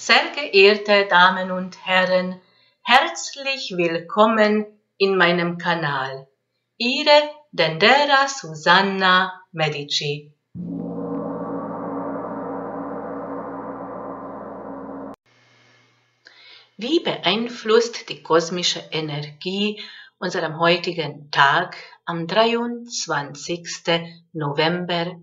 Sehr geehrte Damen und Herren, herzlich willkommen in meinem Kanal. Ihre Dendera Susanna Medici. Wie beeinflusst die kosmische Energie unseren heutigen Tag am 23. November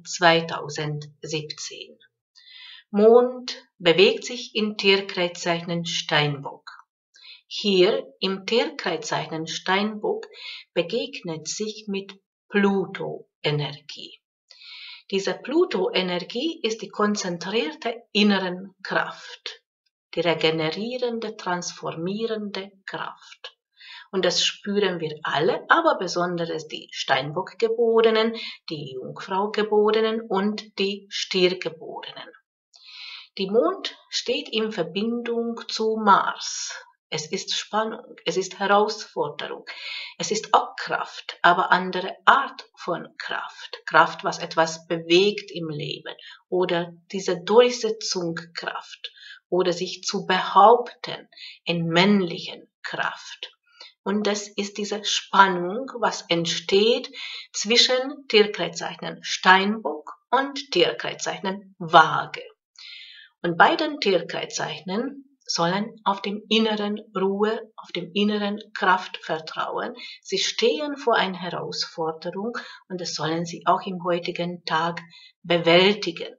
2017? Mond bewegt sich in Tierkreiszeichen Steinbock. Hier im Tierkreiszeichen Steinbock begegnet sich mit Pluto-Energie. Diese Pluto-Energie ist die konzentrierte inneren Kraft, die regenerierende, transformierende Kraft. Und das spüren wir alle, aber besonders die Steinbock-Geborenen, die Jungfrau-Geborenen und die Stier-Geborenen. Die Mond steht in Verbindung zu Mars. Es ist Spannung, es ist Herausforderung, es ist auch Kraft, aber andere Art von Kraft. Kraft, was etwas bewegt im Leben oder diese Durchsetzungskraft oder sich zu behaupten in männlichen Kraft. Und das ist diese Spannung, was entsteht zwischen Tierkreiszeichen Steinbock und Tierkreiszeichen Waage. Und beiden Tierkreiszeichen sollen auf dem inneren Ruhe, auf dem inneren Kraft vertrauen. Sie stehen vor einer Herausforderung und das sollen sie auch im heutigen Tag bewältigen.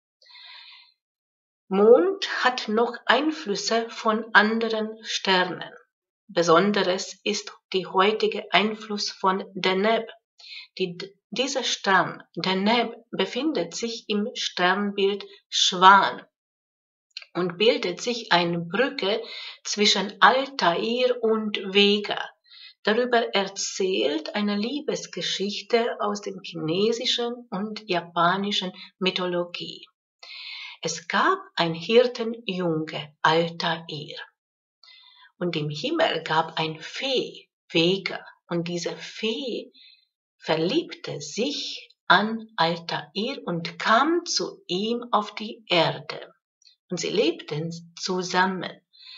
Mond hat noch Einflüsse von anderen Sternen. Besonderes ist der heutige Einfluss von Deneb. Dieser Stern, Deneb, befindet sich im Sternbild Schwan und bildet sich eine Brücke zwischen Altair und Vega. Darüber erzählt eine Liebesgeschichte aus dem chinesischen und japanischen Mythologie. Es gab ein Hirtenjunge, Altair. Und im Himmel gab ein Fee, Vega. Und diese Fee verliebte sich an Altair und kam zu ihm auf die Erde. Und sie lebten zusammen.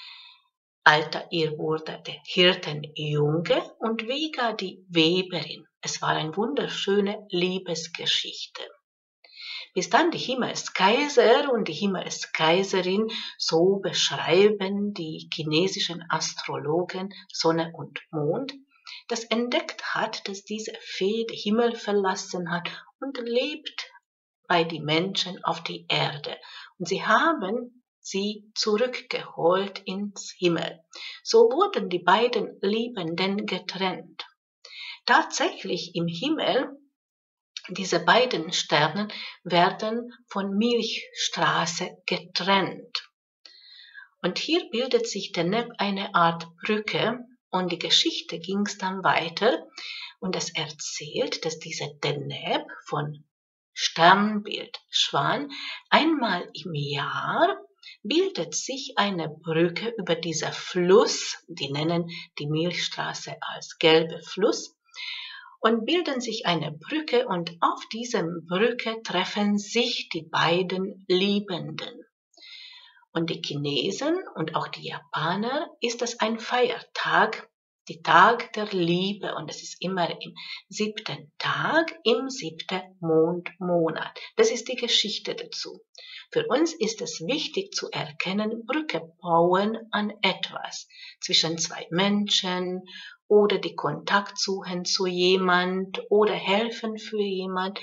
Altair wurde der Hirtenjunge und Vega die Weberin. Es war eine wunderschöne Liebesgeschichte. Bis dann die Himmelskaiser und die Himmelskaiserin, so beschreiben die chinesischen Astrologen Sonne und Mond, das entdeckt hat, dass diese Fee den Himmel verlassen hat und lebt bei den Menschen auf die Erde. Und sie haben sie zurückgeholt ins Himmel. So wurden die beiden Liebenden getrennt. Tatsächlich im Himmel, diese beiden Sterne werden von Milchstraße getrennt. Und hier bildet sich Deneb eine Art Brücke und die Geschichte ging dann weiter und es erzählt, dass diese Deneb von Sternbild Schwan einmal im Jahr bildet sich eine Brücke über diesen Fluss, die nennen die Milchstraße als gelbe Fluss, und bilden sich eine Brücke und auf dieser Brücke treffen sich die beiden Liebenden. Und die Chinesen und auch die Japaner ist das ein Feiertag, die Tag der Liebe und es ist immer im 7. Tag, im 7. Mondmonat. Das ist die Geschichte dazu. Für uns ist es wichtig zu erkennen, Brücke bauen an etwas zwischen zwei Menschen oder die Kontakt suchen zu jemand oder helfen für jemand.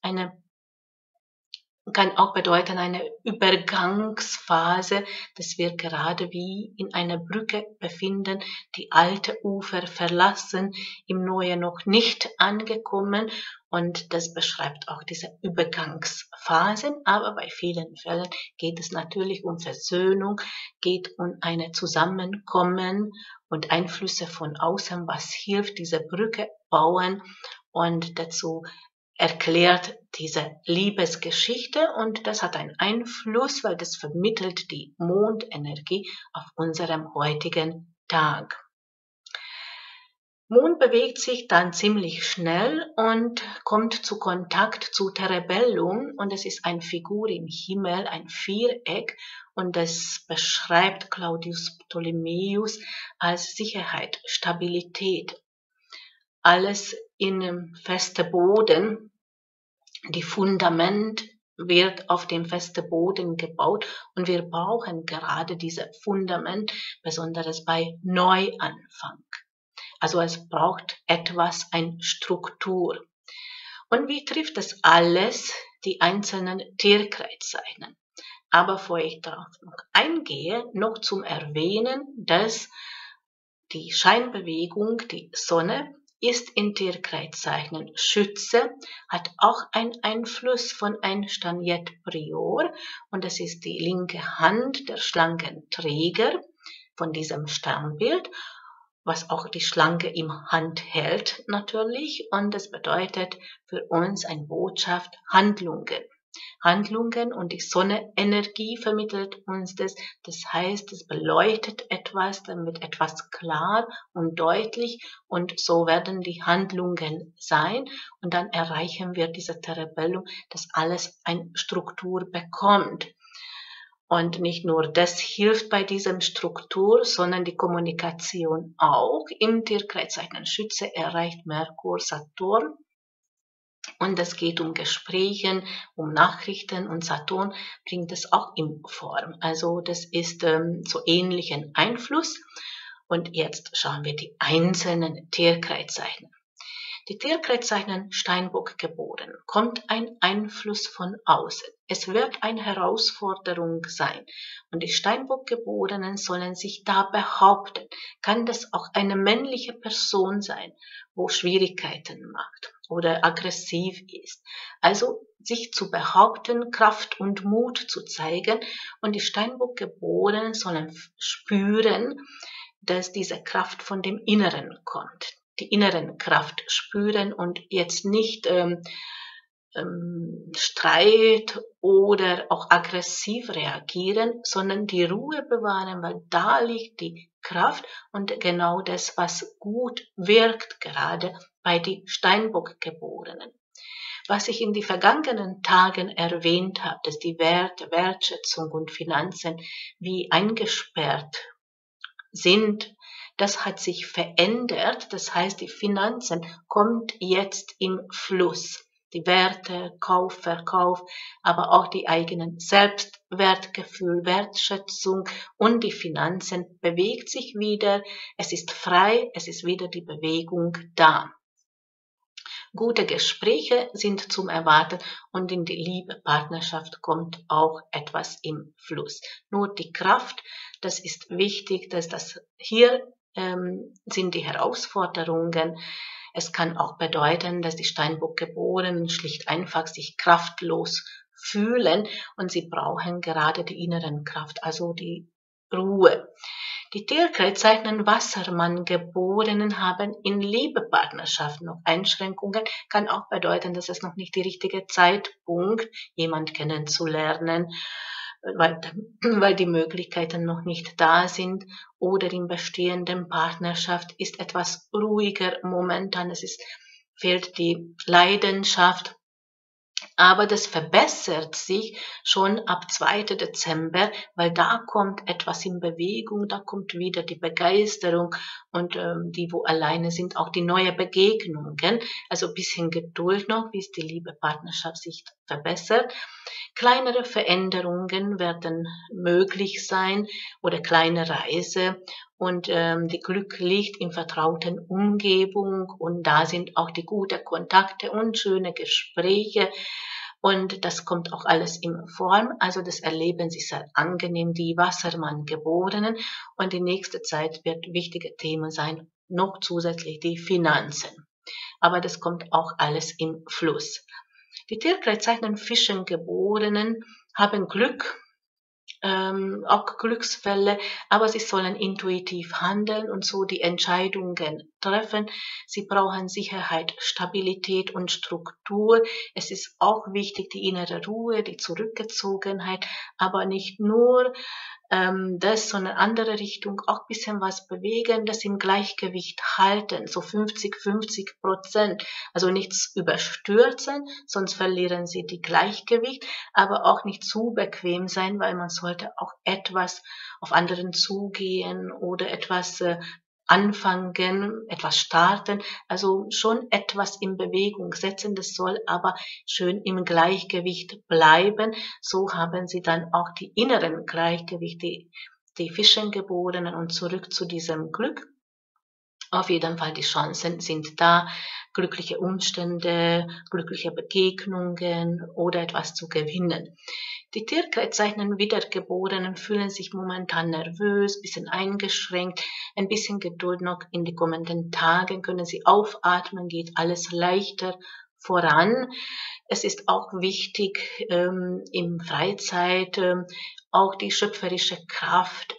Kann auch bedeuten eine Übergangsphase, dass wir gerade wie in einer Brücke befinden, die alte Ufer verlassen, im Neue noch nicht angekommen und das beschreibt auch diese Übergangsphasen, aber bei vielen Fällen geht es natürlich um Versöhnung, geht um eine Zusammenkommen und Einflüsse von außen, was hilft, diese Brücke bauen und dazu erklärt diese Liebesgeschichte und das hat einen Einfluss, weil das vermittelt die Mondenergie auf unserem heutigen Tag. Mond bewegt sich dann ziemlich schnell und kommt zu Kontakt zu Terebellum und es ist eine Figur im Himmel, ein Viereck und das beschreibt Claudius Ptolemäus als Sicherheit, Stabilität. Alles in einem festen Boden, die Fundament wird auf dem festen Boden gebaut und wir brauchen gerade dieses Fundament, besonders bei Neuanfang. Also es braucht etwas, eine Struktur. Und wie trifft das alles die einzelnen Tierkreiszeichen? Aber bevor ich darauf noch eingehe, noch zum Erwähnen, dass die Scheinbewegung, die Sonne, ist in Tierkreiszeichen Schütze, hat auch einen Einfluss von ein Staniet Prior und das ist die linke Hand der Schlangenträger von diesem Sternbild, was auch die Schlange im Hand hält natürlich und das bedeutet für uns eine Botschaft Handlungen. Handlungen und die Sonnenenergie vermittelt uns das. Das heißt, es beleuchtet etwas, damit etwas klar und deutlich und so werden die Handlungen sein und dann erreichen wir diese Terebellum, dass alles eine Struktur bekommt. Und nicht nur das hilft bei diesem Struktur, sondern die Kommunikation auch. Im Tierkreiszeichen Schütze erreicht Merkur, Saturn. Und es geht um Gespräche, um Nachrichten und Saturn bringt es auch in Form. Also das ist so ähnlichen Einfluss. Und jetzt schauen wir die einzelnen Tierkreiszeichen. Die Tierkreiszeichen Steinbock geboren, kommt ein Einfluss von außen. Es wird eine Herausforderung sein. Und die Steinbock-Geborenen sollen sich da behaupten. Kann das auch eine männliche Person sein, wo Schwierigkeiten macht oder aggressiv ist. Also sich zu behaupten, Kraft und Mut zu zeigen. Und die Steinbock-Geborenen sollen spüren, dass diese Kraft von dem Inneren kommt. Die inneren Kraft spüren und jetzt nicht Streit oder auch aggressiv reagieren, sondern die Ruhe bewahren, weil da liegt die Kraft und genau das, was gut wirkt, gerade bei den Steinbock-Geborenen. Was ich in den vergangenen Tagen erwähnt habe, dass die Werte, Wertschätzung und Finanzen wie eingesperrt sind, das hat sich verändert. Das heißt, die Finanzen kommt jetzt im Fluss. Die Werte, Kauf, Verkauf, aber auch die eigenen Selbstwertgefühl, Wertschätzung und die Finanzen bewegt sich wieder. Es ist frei, es ist wieder die Bewegung da. Gute Gespräche sind zum Erwarten und in die Liebe, Partnerschaft kommt auch etwas im Fluss. Nur die Kraft, das ist wichtig, dass das hier sind die Herausforderungen. Es kann auch bedeuten, dass die Steinbock-Geborenen schlicht einfach sich kraftlos fühlen und sie brauchen gerade die inneren Kraft, also die Ruhe. Die Tierkreiszeichen Wassermann-Geborenen haben in Liebepartnerschaft noch Einschränkungen, kann auch bedeuten, dass es noch nicht der richtige Zeitpunkt, jemand kennenzulernen, weil die Möglichkeiten noch nicht da sind oder in bestehenden Partnerschaft ist etwas ruhiger momentan, fehlt die Leidenschaft. Aber das verbessert sich schon ab 2. Dezember, weil da kommt etwas in Bewegung, da kommt wieder die Begeisterung und die, wo alleine sind, auch die neuen Begegnungen. Also ein bisschen Geduld noch, wie es die Liebe-Partnerschaft sich verbessert. Kleinere Veränderungen werden möglich sein oder kleine Reise und die Glück liegt in vertrauten Umgebung und da sind auch die guten Kontakte und schöne Gespräche und das kommt auch alles in Form, also das erleben sie sehr angenehm, die Wassermann-Geborenen und die nächste Zeit wird wichtige Themen sein, noch zusätzlich die Finanzen. Aber das kommt auch alles im Fluss. Die Tierkreiszeichen Fischen-Geborenen haben Glück, auch Glücksfälle, aber sie sollen intuitiv handeln und so die Entscheidungen treffen. Sie brauchen Sicherheit, Stabilität und Struktur. Es ist auch wichtig, die innere Ruhe, die Zurückgezogenheit, aber nicht nur das, so eine andere Richtung, auch ein bisschen was bewegen, das im Gleichgewicht halten, so 50-50%. Also nichts überstürzen, sonst verlieren sie die Gleichgewicht, aber auch nicht zu bequem sein, weil man sollte auch etwas auf anderen zugehen oder etwas anfangen, etwas starten, also schon etwas in Bewegung setzen, das soll aber schön im Gleichgewicht bleiben. So haben sie dann auch die inneren Gleichgewicht, die Fischengeborenen und zurück zu diesem Glück. Auf jeden Fall, die Chancen sind da, glückliche Umstände, glückliche Begegnungen oder etwas zu gewinnen. Die Tierkreiszeichen Wiedergeborenen fühlen sich momentan nervös, bisschen eingeschränkt, ein bisschen Geduld noch in die kommenden Tagen, können sie aufatmen, geht alles leichter voran. Es ist auch wichtig, im Freizeit auch die schöpferische Kraft,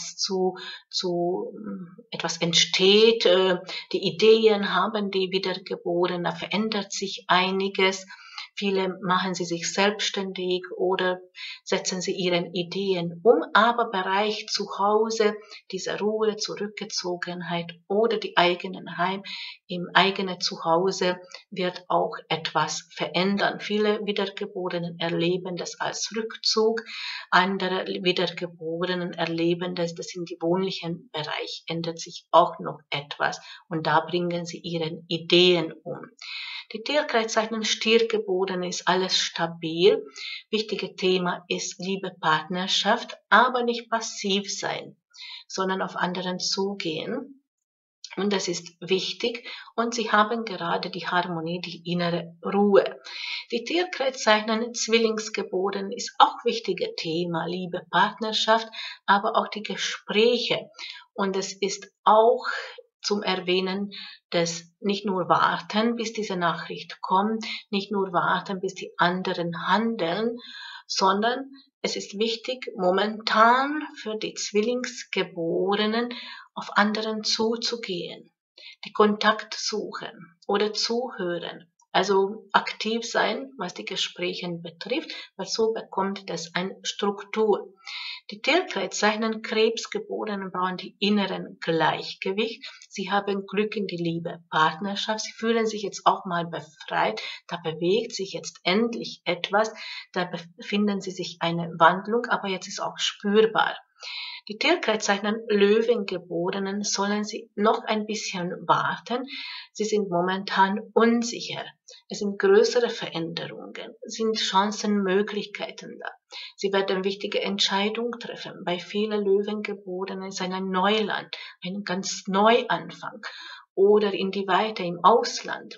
etwas entsteht, die Ideen haben die Wiedergeborenen, da verändert sich einiges. Viele machen sie sich selbstständig oder setzen sie ihren Ideen um, aber Bereich zu Hause, diese Ruhe, Zurückgezogenheit oder die eigenen Heim, im eigenen Zuhause wird auch etwas verändern. Viele Wiedergeborenen erleben das als Rückzug, andere Wiedergeborenen erleben das im wohnlichen Bereich ändert sich auch noch etwas und da bringen sie ihre Ideen um. Die Tierkreiszeichen Stiergeborene ist alles stabil. Wichtiges Thema ist Liebe, Partnerschaft, aber nicht passiv sein, sondern auf anderen zugehen. Und das ist wichtig. Und sie haben gerade die Harmonie, die innere Ruhe. Die Tierkreiszeichen Zwillingsgeborenen ist auch wichtiges Thema. Liebe, Partnerschaft, aber auch die Gespräche. Und es ist auch zum Erwähnen, dass nicht nur warten, bis diese Nachricht kommt, nicht nur warten, bis die anderen handeln, sondern es ist wichtig, momentan für die Zwillingsgeborenen auf anderen zuzugehen, die Kontakt suchen oder zuhören. Also aktiv sein, was die Gespräche betrifft, weil so bekommt das eine Struktur. Die Tierkreiszeichen Krebsgeborenen brauchen die inneren Gleichgewicht. Sie haben Glück in die Liebe, Partnerschaft. Sie fühlen sich jetzt auch mal befreit. Da bewegt sich jetzt endlich etwas. Da befinden sie sich eine Wandlung, aber jetzt ist auch spürbar. Die Tierkreiszeichen Löwengeborenen sollen sie noch ein bisschen warten. Sie sind momentan unsicher. Es sind größere Veränderungen, sind Chancen, Möglichkeiten da. Sie werden wichtige Entscheidungen treffen. Bei vielen Löwengeborenen ist ein Neuland, ein ganz Neuanfang oder in die Weite im Ausland.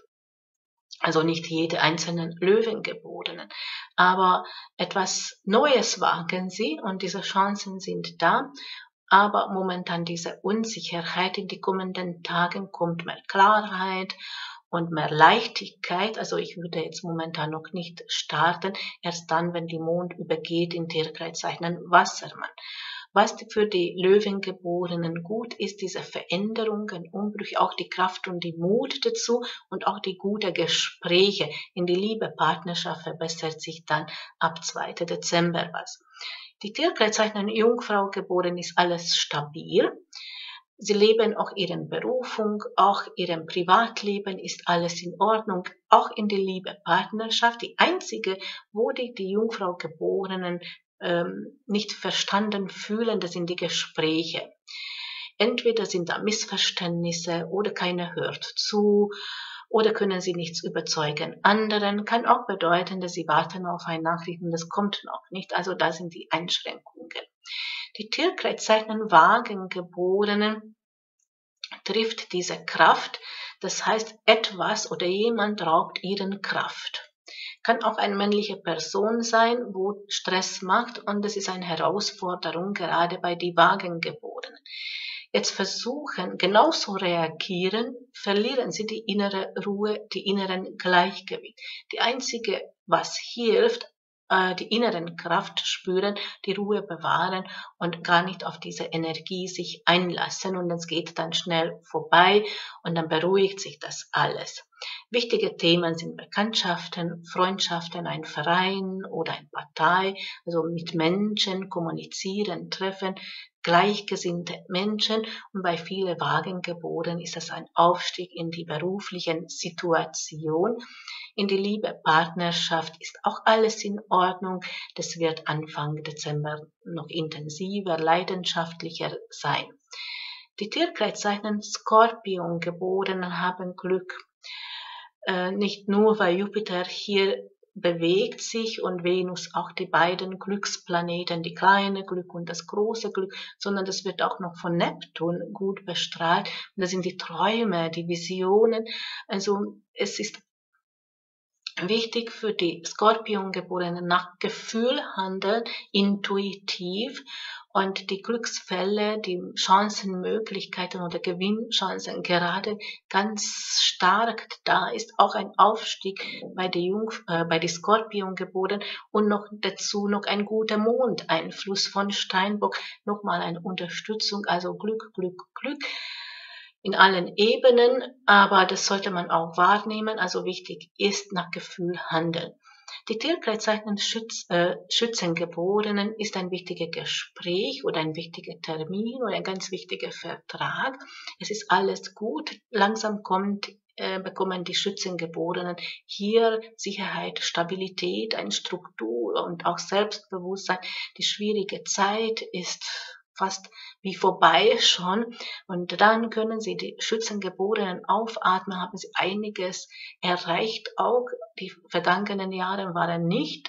Also nicht jede einzelnen Löwengeborenen, aber etwas Neues wagen sie und diese Chancen sind da. Aber momentan diese Unsicherheit in die kommenden Tagen kommt mehr Klarheit und mehr Leichtigkeit. Also ich würde jetzt momentan noch nicht starten, erst dann, wenn die Mond übergeht in Tierkreiszeichen Wassermann. Was für die Löwengeborenen gut ist, diese Veränderungen, Umbrüche, auch die Kraft und die Mut dazu und auch die guten Gespräche in die Liebe, Partnerschaft verbessert sich dann ab 2. Dezember was. Die Tierkreiszeichen Jungfrau geboren ist alles stabil. Sie leben auch ihren Berufung, auch ihrem Privatleben ist alles in Ordnung, auch in die Liebe, Partnerschaft. Die einzige, wo die Jungfrau Geborenen nicht verstanden fühlen, das sind die Gespräche. Entweder sind da Missverständnisse oder keiner hört zu oder können sie nichts überzeugen. Anderen kann auch bedeuten, dass sie warten auf eine Nachricht und das kommt noch nicht. Also da sind die Einschränkungen. Die Tierkreiszeichen Wagengeborenen trifft diese Kraft. Das heißt, etwas oder jemand raubt ihren Kraft. Kann auch eine männliche Person sein, wo Stress macht und das ist eine Herausforderung, gerade bei die Wagengeborenen. Jetzt versuchen, genauso reagieren, verlieren sie die innere Ruhe, die inneren Gleichgewicht. Die einzige, was hilft, die inneren Kraft spüren, die Ruhe bewahren und gar nicht auf diese Energie sich einlassen und es geht dann schnell vorbei und dann beruhigt sich das alles. Wichtige Themen sind Bekanntschaften, Freundschaften, ein Verein oder eine Partei, also mit Menschen kommunizieren, treffen, gleichgesinnte Menschen, und bei vielen Wagengeborenen ist das ein Aufstieg in die beruflichen Situation. In die Liebe, Partnerschaft ist auch alles in Ordnung. Das wird Anfang Dezember noch intensiver, leidenschaftlicher sein. Die Tierkreiszeichen Skorpiongeborenen haben Glück. Nicht nur, weil Jupiter hier bewegt sich und Venus auch die beiden Glücksplaneten, die kleine Glück und das große Glück, sondern das wird auch noch von Neptun gut bestrahlt. Und das sind die Träume, die Visionen. Also es ist wichtig für die Skorpiongeborenen nach Gefühl handeln, intuitiv, und die Glücksfälle, die Chancenmöglichkeiten oder Gewinnchancen gerade ganz stark da ist, auch ein Aufstieg bei die Skorpiongeborenen und noch dazu noch ein guter Mondeinfluss von Steinbock, nochmal eine Unterstützung, also Glück, Glück, Glück in allen Ebenen, aber das sollte man auch wahrnehmen, also wichtig ist nach Gefühl handeln. Die Tierkreiszeichen Schützengeborenen ist ein wichtiger Gespräch oder ein wichtiger Termin oder ein ganz wichtiger Vertrag. Es ist alles gut, langsam bekommen die Schützengeborenen hier Sicherheit, Stabilität, eine Struktur und auch Selbstbewusstsein. Die schwierige Zeit ist fast wie vorbei schon, und dann können Sie die Schützengeborenen aufatmen, haben Sie einiges erreicht. Auch die vergangenen Jahre waren nicht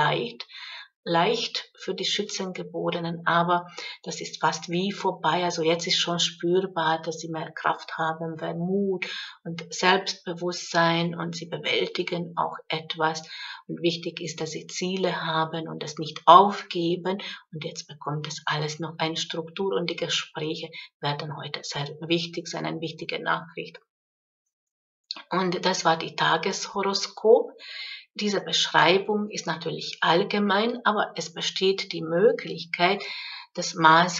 leicht für die Schützengeborenen, aber das ist fast wie vorbei. Also jetzt ist schon spürbar, dass sie mehr Kraft haben, mehr Mut und Selbstbewusstsein, und sie bewältigen auch etwas. Und wichtig ist, dass sie Ziele haben und das nicht aufgeben. Und jetzt bekommt das alles noch eine Struktur, und die Gespräche werden heute sehr wichtig sein, eine wichtige Nachricht. Und das war die Tageshoroskop. Diese Beschreibung ist natürlich allgemein, aber es besteht die Möglichkeit, das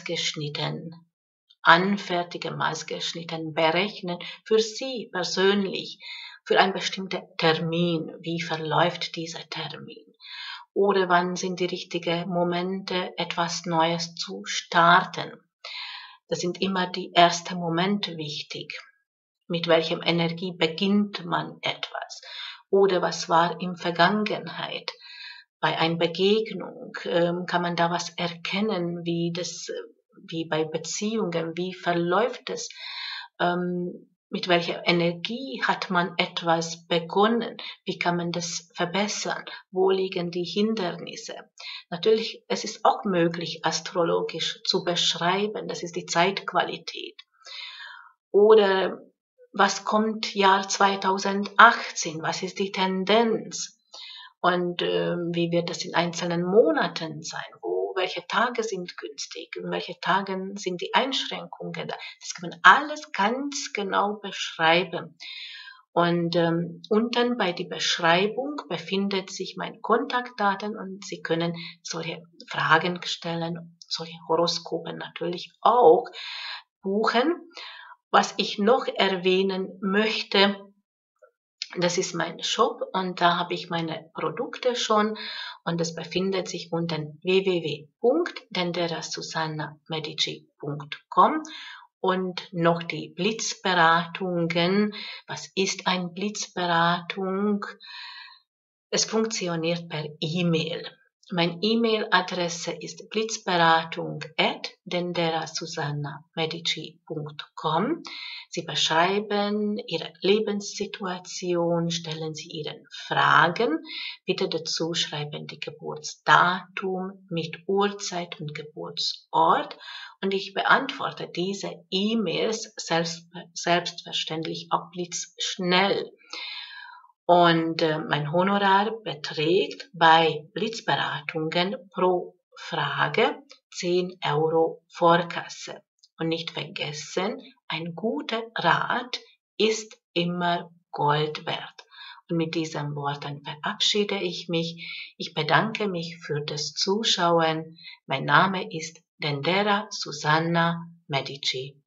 anfertige maßgeschnitten berechnen für Sie persönlich, für einen bestimmten Termin. Wie verläuft dieser Termin? Oder wann sind die richtigen Momente, etwas Neues zu starten? Das sind immer die ersten Momente wichtig. Mit welchem Energie beginnt man etwas? Oder was war in Vergangenheit? Bei einer Begegnung kann man da was erkennen, wie bei Beziehungen, wie verläuft es? Mit welcher Energie hat man etwas begonnen? Wie kann man das verbessern? Wo liegen die Hindernisse? Natürlich, es ist auch möglich, astrologisch zu beschreiben. Das ist die Zeitqualität. Oder was kommt Jahr 2018? Was ist die Tendenz? Und wie wird das in einzelnen Monaten sein? Welche Tage sind günstig? In welchen Tagen sind die Einschränkungen da? Das kann man alles ganz genau beschreiben. Und unten bei der Beschreibung befindet sich meine Kontaktdaten, und Sie können solche Fragen stellen, solche Horoskope natürlich auch buchen. Was ich noch erwähnen möchte, das ist mein Shop, und da habe ich meine Produkte schon, und das befindet sich unter www.denderasusanna.medici.com, und noch die Blitzberatungen. Was ist eine Blitzberatung? Es funktioniert per E-Mail. Meine E-Mail-Adresse ist blitzberatung@denderasusanna.medici.com. Sie beschreiben Ihre Lebenssituation, stellen Sie Ihre Fragen. Bitte dazu schreiben die Geburtsdatum mit Uhrzeit und Geburtsort, und ich beantworte diese E-Mails selbstverständlich auch blitzschnell. Und mein Honorar beträgt bei Blitzberatungen pro Frage 10 € Vorkasse. Und nicht vergessen, ein guter Rat ist immer Gold wert. Und mit diesen Worten verabschiede ich mich. Ich bedanke mich für das Zuschauen. Mein Name ist Dendera Susanna Medici.